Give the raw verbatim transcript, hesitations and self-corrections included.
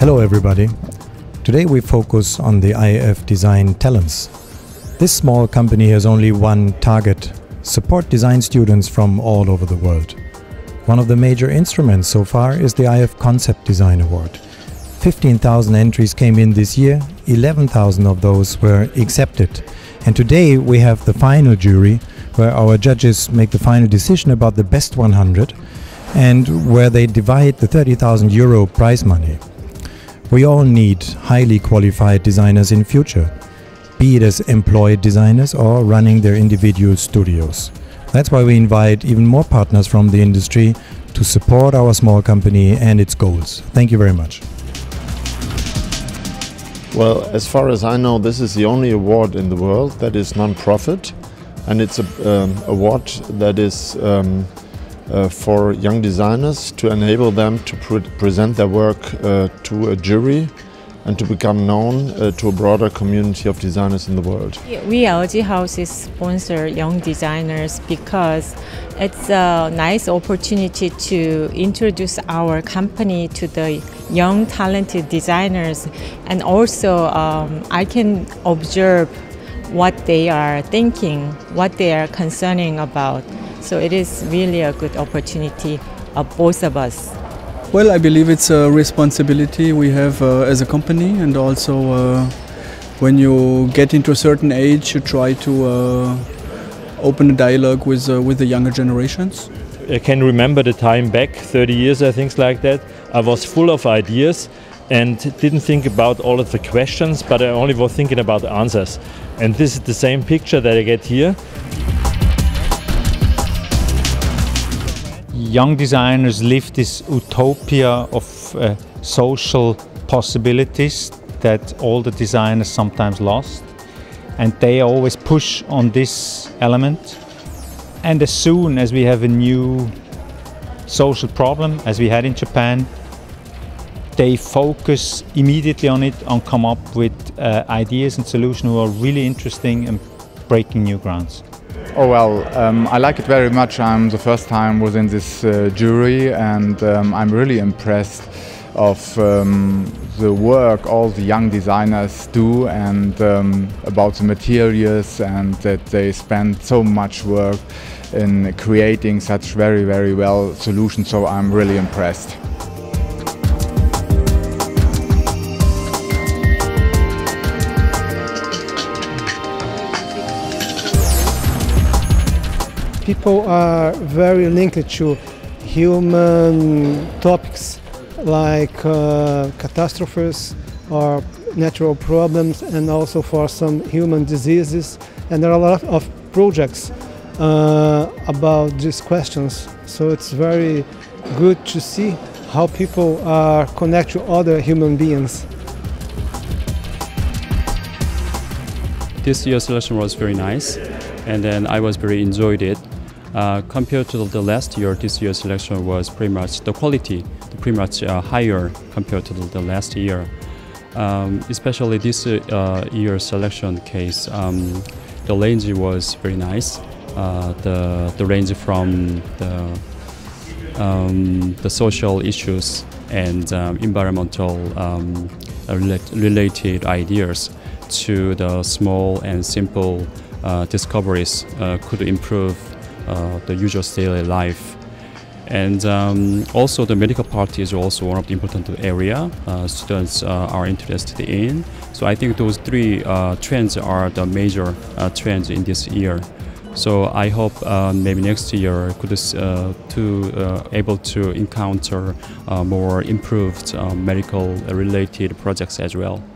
Hello everybody. Today we focus on the I F Design Talents. This small company has only one target: support design students from all over the world. One of the major instruments so far is the I F Concept Design Award. fifteen thousand entries came in this year, eleven thousand of those were accepted. And today we have the final jury, where our judges make the final decision about the best one hundred and where they divide the thirty thousand euro prize money. We all need highly qualified designers in future, be it as employed designers or running their individual studios. That's why we invite even more partners from the industry to support our small company and its goals. Thank you very much. Well, as far as I know, this is the only award in the world that is non-profit, and it's an um, award that is um, uh, for young designers to enable them to pre present their work uh, to a jury and to become known uh, to a broader community of designers in the world. We L G houses sponsor young designers because it's a nice opportunity to introduce our company to the young talented designers, and also um, I can observe what they are thinking, what they are concerning about. So it is really a good opportunity of both of us. Well, I believe it's a responsibility we have uh, as a company, and also uh, when you get into a certain age, you try to uh, open a dialogue with uh, with the younger generations. I can remember the time back, thirty years, I think, like that. I was full of ideas and didn't think about all of the questions, but I only was thinking about the answers. And this is the same picture that I get here. Young designers live this utopia of uh, social possibilities that all the designers sometimes lost, and they always push on this element. And as soon as we have a new social problem, as we had in Japan, they focus immediately on it and come up with uh, ideas and solutions that are really interesting and breaking new grounds. Oh well, um, I like it very much. I'm the first time within this uh, jury, and um, I'm really impressed of um, the work all the young designers do, and um, about the materials, and that they spend so much work in creating such very, very well solutions. So I'm really impressed. People are very linked to human topics like uh, catastrophes or natural problems, and also for some human diseases. And there are a lot of projects uh, about these questions. So it's very good to see how people are connected to other human beings. This year's selection was very nice, and then I was very enjoyed it. Uh, compared to the last year, this year's selection was pretty much the quality, pretty much uh, higher compared to the, the last year. Um, especially this uh, year's selection case, um, the range was very nice. Uh, the the range from the um, the social issues and um, environmental um, related ideas to the small and simple uh, discoveries uh, could improve Uh, the usual daily life. And um, also the medical part is also one of the important area uh, students uh, are interested in. So I think those three uh, trends are the major uh, trends in this year. So I hope uh, maybe next year could uh, to uh, able to encounter uh, more improved uh, medical related projects as well.